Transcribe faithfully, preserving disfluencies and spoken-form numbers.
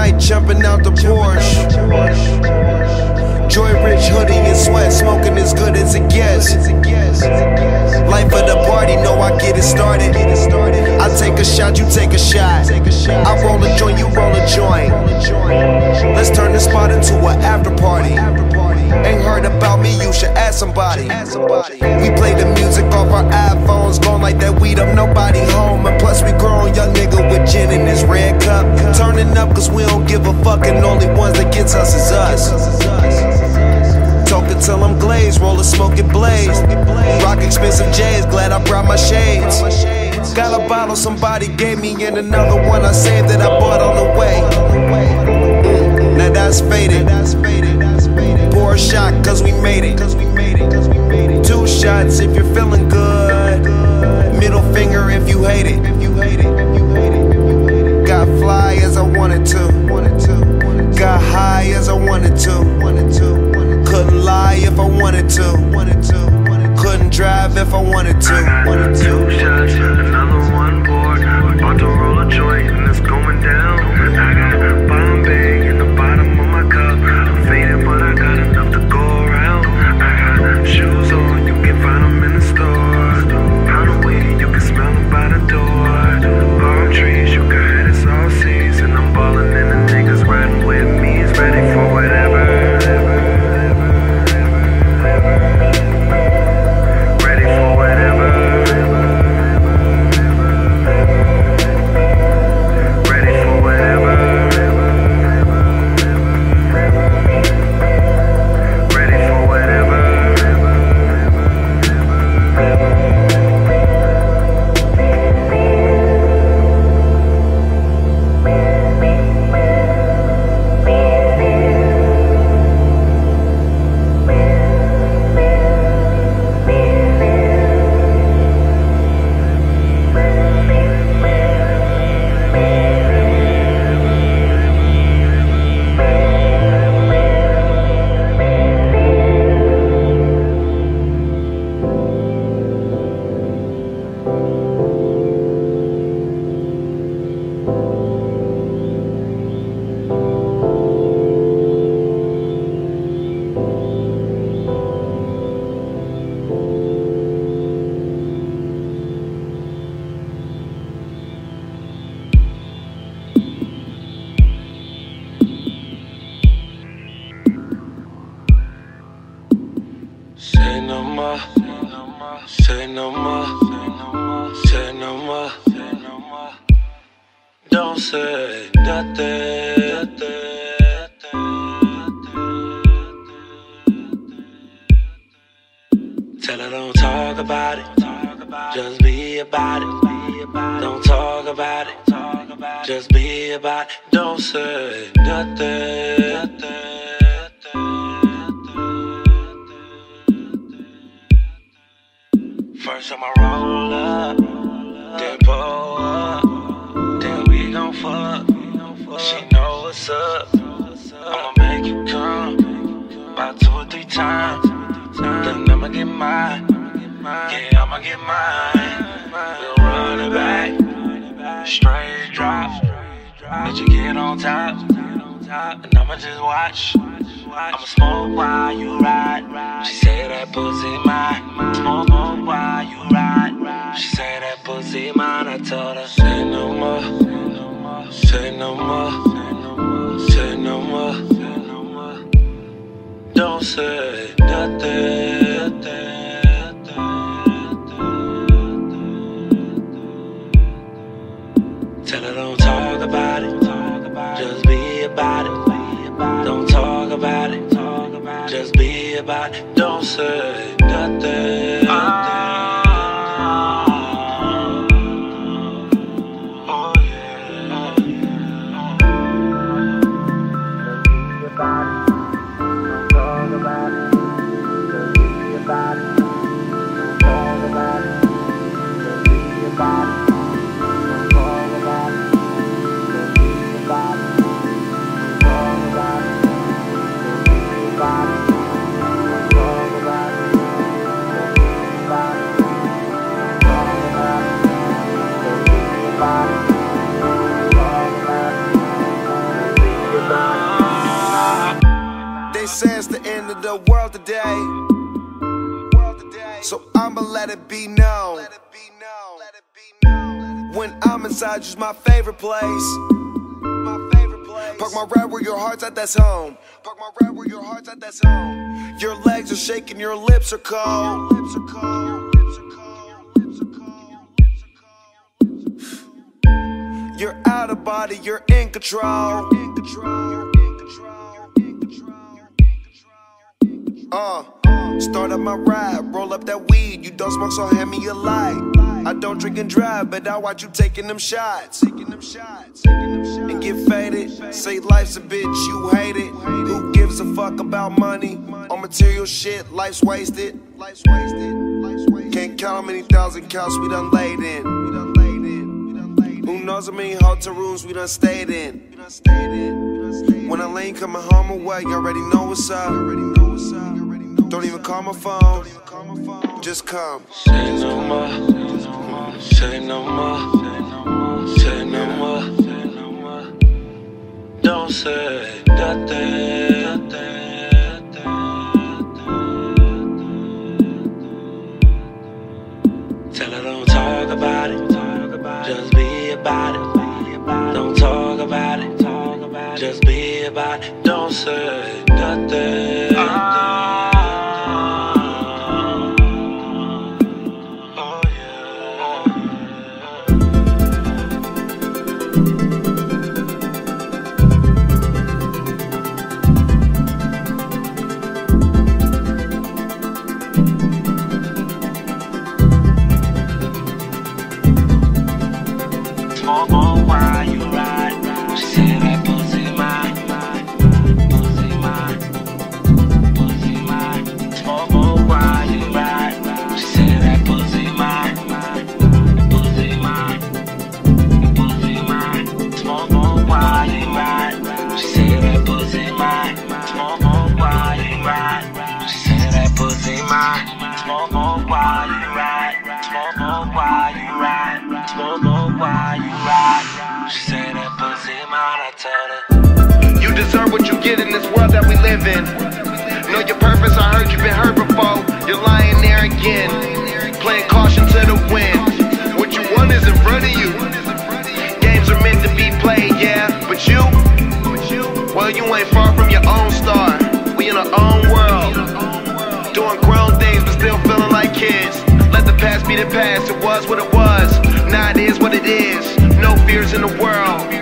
night, jumping out the Porsche. Joy Rich hoodie and sweat, smoking as good as it gets. Life of the party, know I get it started. I take a shot, you take a shot. I roll a joint, you roll a joint. Let's turn this spot into an after party. Ain't heard about me, you should ask somebody. We play the music off our iPhones, gon' like that weed up, nobody home. And plus we grown, young nigga with gin in his red cup. Turning up cause we don't give a fuck, and only ones that gets us is us. Talking till I'm glazed, roll a smoking blaze. Rock expensive J's, glad I brought my shades. Got a bottle somebody gave me and another one I saved that I bought on the way. Mm, now that's faded. Pour a shot cause we made it. Two shots if you're feeling good. Middle finger if you hate it. Got fly as I wanted to. Got high as I wanted to. Couldn't lie if I wanted to. Couldn't drive if I wanted to. I got two shots, another one board. About to roll a joint and it's going down. I got Bombay in the bottom of my cup. I'm faded but I got enough to go around. I got shoes on, you can find them in the store. Pound of weed, you can smell them by the door. Palm trees, you can have this all season. I'm ballin' and the niggas riding with me is ready for whatever. Say no more, say no more, say no more, don't say nothing. Tell her don't talk about it, just be about it. Don't talk about it, just be about it. Don't say nothing. First I'ma roll up, then pull up, then we gon' fuck. She know what's up. I'ma make you come about two or three times. Then I'ma get mine. Yeah, I'ma get mine. We'll run it back, straight drop. Let you get on top, and I'ma just watch. I'ma smoke while you ride. She say that pussy mine. Smoke, smoke while you ride. She say that pussy mine. I told her say no more, say no more, say no more. Don't say nothing. Tell her don't talk about it, just be about it. Don't talk about it, just be about it. Don't say nothing. Oh yeah. Be about it. Don't talk about it. Just be about it. Don't talk about it. Just be about it. Don't talk about it. Just be about it. Bye. today. So I'ma let it be known. When I'm inside, you's my favorite place. Park my ride where your heart's at, that's home. Park my ride where your heart's at, that's home. Your legs are shaking, your lips are cold. You're out of body, you're in control. Uh, start up my ride, roll up that weed. You don't smoke, so hand me a light. I don't drink and drive, but I watch you taking them shots. And get faded, say life's a bitch, you hate it. Who gives a fuck about money? On material shit, life's wasted. Can't count how many thousand counts we done laid in. Who knows how many hotel rooms we done stayed in. When I lane coming home away, you already know what's up. Don't even call my phone, just come. Say no more, say no more, say no more. Don't say nothing. Tell her don't talk about it, just be about it. Don't talk about it, just be about it. Don't say nothing. Smoke on while you ride. She said that pussy mine, pussy mine, pussy mine. Smoke on while you ride. She said that pussy mine, pussy mine, pussy mine. Smoke on while you ride. She said that pussy mine. Smoke on while you ride. She said that pussy mine. Smoke on while you ride. Smoke on while you ride. Smoke on while you ride. She said that pussy mine, I told her. You deserve what you get in this world that we live in. Know your purpose, I heard you've been hurt before. You're lying there again, playing caution to the wind. What you want is in front of you. Games are meant to be played, yeah. But you, well, you ain't far from your own star. We in our own world, doing grown things but still feeling like kids. Let the past be the past, it was what it was. Now it is what it is, no fears in the world.